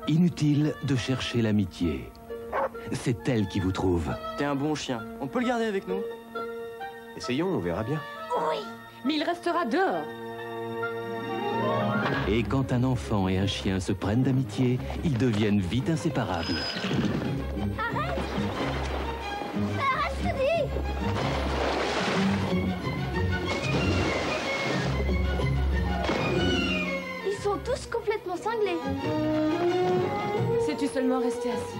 Inutile de chercher l'amitié. C'est elle qui vous trouve. T'es un bon chien. On peut le garder avec nous? Essayons, on verra bien. Oui, mais il restera dehors. Et quand un enfant et un chien se prennent d'amitié, ils deviennent vite inséparables. Arrête, je te dis. Ils sont tous complètement cinglés. Sais-tu seulement rester assis?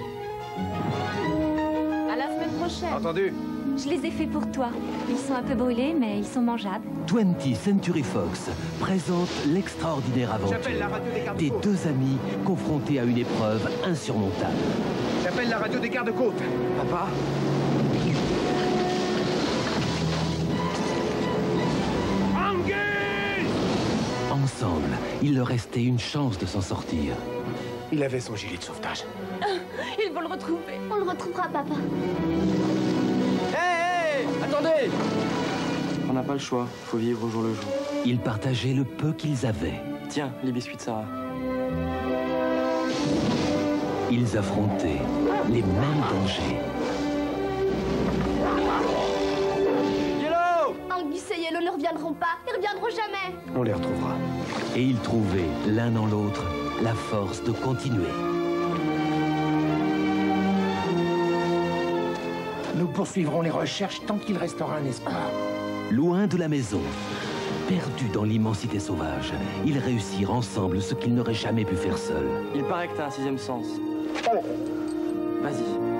À la semaine prochaine. Entendu? Je les ai faits pour toi. Ils sont un peu brûlés, mais ils sont mangeables. 20th Century Fox présente l'extraordinaire aventure J'appelle la radio des gardes des côtes. deux amis confrontés à une épreuve insurmontable. J'appelle la radio des gardes-côtes. Papa? Angus! Ensemble, il leur restait une chance de s'en sortir. Il avait son gilet de sauvetage. Ils vont le retrouver. On le retrouvera, papa. Hé, attendez! On n'a pas le choix. Faut vivre au jour le jour. Ils partageaient le peu qu'ils avaient. Tiens, les biscuits de Sarah. Ils affrontaient les mêmes dangers. Yellow! Angus et Yellow ne reviendront pas. Ils reviendront jamais. On les retrouvera. Et ils trouvaient, l'un dans l'autre, la force de continuer. Nous poursuivrons les recherches tant qu'il restera un espoir. Loin de la maison, perdus dans l'immensité sauvage, ils réussirent ensemble ce qu'ils n'auraient jamais pu faire seuls. Il paraît que t'as un sixième sens. Vas-y.